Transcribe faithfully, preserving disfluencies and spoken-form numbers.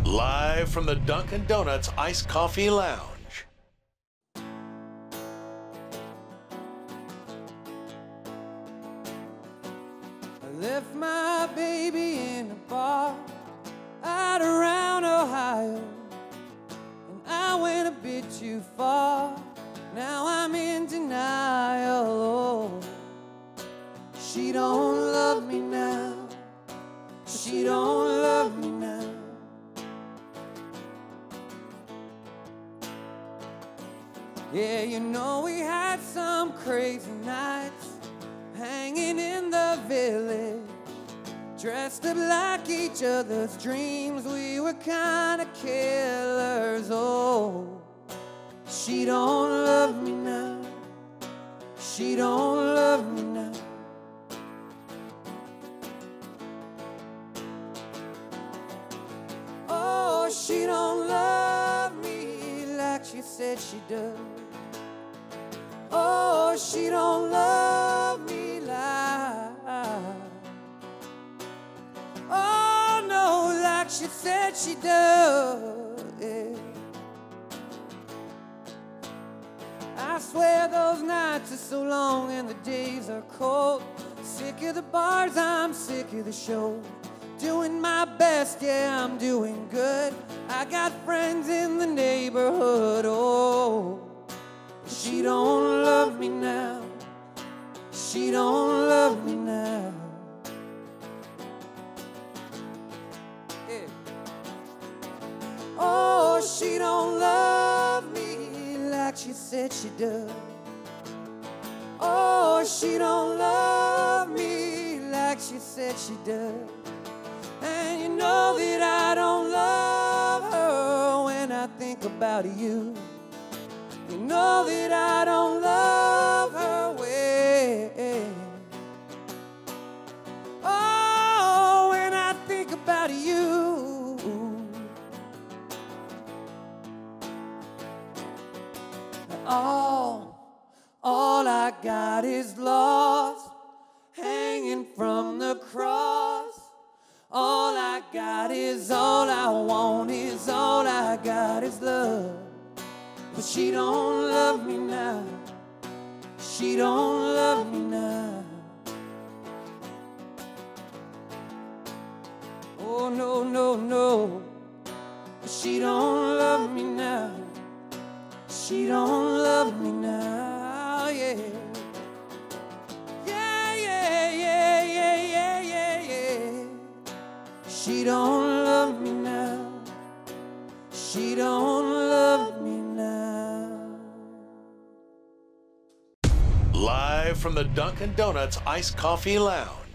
Live from the Dunkin' Donuts Iced Coffee Lounge. I left my baby in a bar out around Ohio, and I went a bit too far. Now I'm in denial. Oh, she don't love me now. She don't love me now. Yeah, you know we had some crazy nights hanging in the village, dressed up like each other's dreams. We were kind of killers. Oh, she don't love me now. She don't love me now. Oh, she don't love me like she said she does. Oh, she don't love me like, oh no, like she said she does. Yeah. I swear those nights are so long and the days are cold. Sick of the bars, I'm sick of the show. Doing my best, yeah, I'm doing good. I got friends in the neighborhood. Oh, she don't love me now. She don't love me now. Yeah. Oh, she don't love me like she said she does. Oh, she don't love me like she said she does. And you know that I don't love her when I think about you. You know that I don't love her way. Oh, when I think about you. All, all I got is lost, hanging from the cross. All I got is, all I want is, all I got is love. But she don't love me now. She don't love me now. Oh no, no, no. She don't love me now. She don't love me now, yeah. Yeah, yeah, yeah, yeah, yeah, yeah, yeah. She don't love me now. She don't love me now. Live from the Dunkin' Donuts Iced Coffee Lounge.